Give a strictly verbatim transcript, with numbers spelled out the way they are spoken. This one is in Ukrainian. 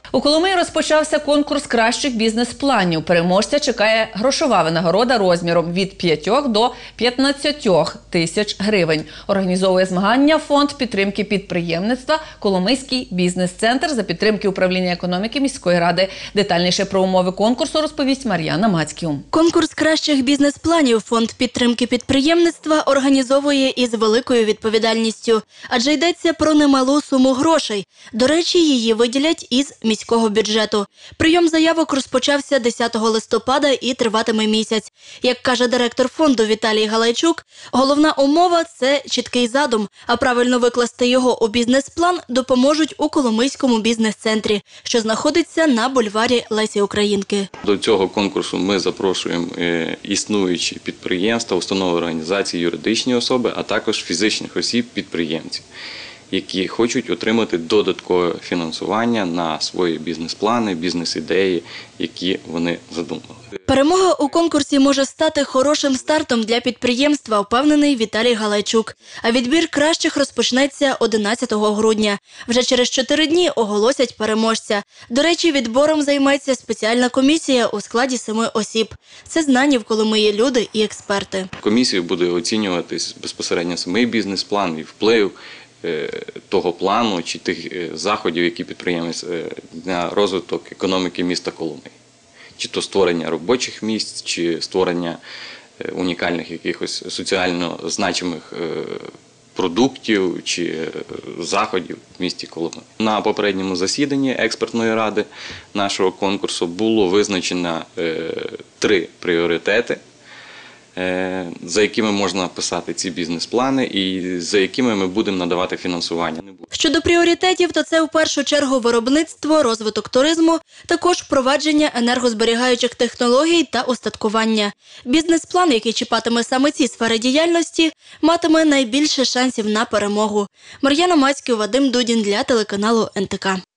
У Коломиї розпочався конкурс кращих бізнес-планів. Переможця чекає грошова винагорода розміром від п'яти до п'ятнадцяти тисяч гривень. Організовує змагання фонд підтримки підприємництва «Коломийський бізнес-центр» за підтримки управління економіки міської ради. Детальніше про умови конкурсу розповість Мар'яна Мацьків. Конкурс кращих бізнес-планів фонд підтримки підприємництва організовує із великою відповідальністю, адже йдеться про немалу суму грошей. До речі, її виділять із міського бюджету. Прийом заявок розпочався десятого листопада і триватиме місяць. Як каже директор фонду Віталій Галайчук, головна умова – це чіткий задум, а правильно викласти його у бізнес-план допоможуть у Коломийському бізнес-центрі, що знаходиться на бульварі Лесі Українки. До цього конкурсу ми запрошуємо існуючі підприємства, установи, організації, юридичні особи, а також фізичних осіб-підприємців, які хочуть отримати додаткове фінансування на свої бізнес-плани, бізнес-ідеї, які вони задумали. Перемога у конкурсі може стати хорошим стартом для підприємства, впевнений Віталій Галайчук. А відбір кращих розпочнеться одинадцятого грудня. Вже через чотири дні оголосять переможця. До речі, відбором займеться спеціальна комісія у складі семи осіб. Це знані в Коломиї люди і експерти. Комісією буде оцінюватись безпосередньо самий бізнес-план і вплив того плану чи тих заходів, які підприємець на розвиток економіки міста Коломиї. Чи то створення робочих місць, чи створення унікальних якихось соціально значимих продуктів чи заходів в місті Коломиї. На попередньому засіданні експертної ради нашого конкурсу було визначено три пріоритети, за якими можна писати ці бізнес-плани і за якими ми будемо надавати фінансування. Щодо пріоритетів, то це в першу чергу виробництво, розвиток туризму, також впровадження енергозберігаючих технологій та устаткування. Бізнес-план, який чіпатиме саме ці сфери діяльності, матиме найбільше шансів на перемогу. Мар'яна Мацьків, Вадим Дудін для телеканалу ен те ка.